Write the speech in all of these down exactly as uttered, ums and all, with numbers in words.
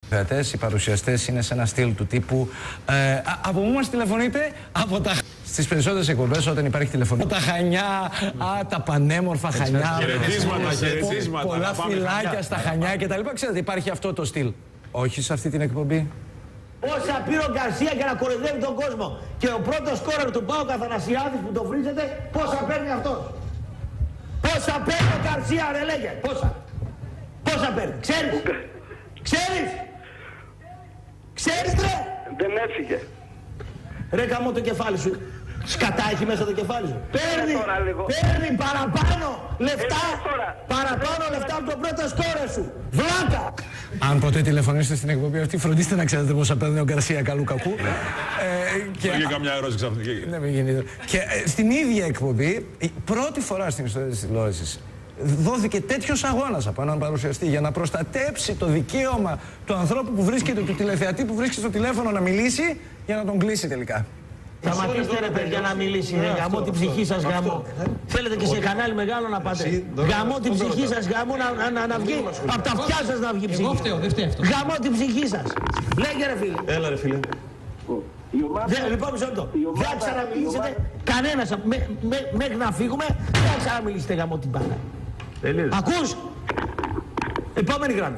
Οι παρουσιαστές είναι σε ένα στυλ του τύπου ε, α, από πού μας τηλεφωνείτε? Από τα... Στις περισσότερες εκπομπές όταν υπάρχει τηλεφωνία, τα Χανιά, α, τα πανέμορφα Χανιά, χαιρετίσματα, χαιρετίσματα, πολλά φυλάκια στα Χανιά κτλ. Ξέρετε, υπάρχει αυτό το στυλ. Όχι σε αυτή την εκπομπή. Πόσα πήρε ο Γκαρσία για να κοροϊδεύει τον κόσμο. Και ο πρώτος σκόρερ του ΠΑΟΚ Αθανασιάδης που το βρίζετε, πόσα παίρνει αυτός? Πόσα παίρνει ο Γκαρσία, ρε λέγε, πόσα? Πόσα παίρνει, ξέρεις? Ξέρεις? Ξέρεις, ρε? Δεν έφυγε. Ρε καμώ το κεφάλι σου. Σκατά έχει μέσα το κεφάλι σου. Παίρνει, παίρνει παραπάνω λεφτά, παραπάνω λεφτά από τον πρώτο σκόρερ σου. Βλάκα! Αν ποτέ τηλεφωνήσετε στην εκπομπή αυτή, φροντίστε να ξέρετε πόσα παίρνει ο Γκαρσία καλού κακού. ε, και είχε καμιά ερώτηση ξαφνική. Ναι, μην γίνει. Και ε, στην ίδια εκπομπή, η πρώτη φορά στην ιστορία της τηλεόρασης, δόθηκε τέτοιος αγώνας από έναν παρουσιαστή για να προστατέψει το δικαίωμα του ανθρώπου που βρίσκεται, του τηλεθεατή που βρίσκεται στο τηλέφωνο να μιλήσει, για να τον κλείσει τελικά. Σταματήστε ρε παιδιά να μιλήσει, ρε, γαμώ την ψυχή σας γαμώ. Θέλετε και σε κανάλι μεγάλο να πάτε. Γαμώ την ψυχή σας γαμώ να, να, να βγει, από τα αυτιά σας να βγει ψυχή. Εγώ φταίω, δεν φταίει αυτό. Γαμώ την ψυχή σας. Λέγε ρε φίλε. Έλα ρε φίλε. Δε, λοιπόν μισό λεπτό. Δεν θα ξαναμιλήσετε κανένας μέχρι να φύγουμε. Δεν θα ξαναμιλήσετε γαμώ την μπάρα. Ακούς. Επόμενη γραμμή.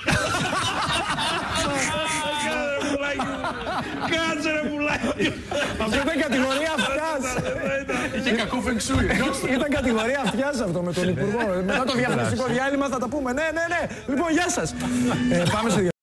Κάτσε ρε πουλάκι. Αυτό ήταν κατηγορία αυτιάς. Είχε κακό φεγγσούι. Ήταν κατηγορία αυτιάς αυτό με τον Υπουργό. Μετά το διαφημιστικό διάλειμμα θα τα πούμε. Ναι, ναι, ναι. Λοιπόν, γεια σας. Πάμε στο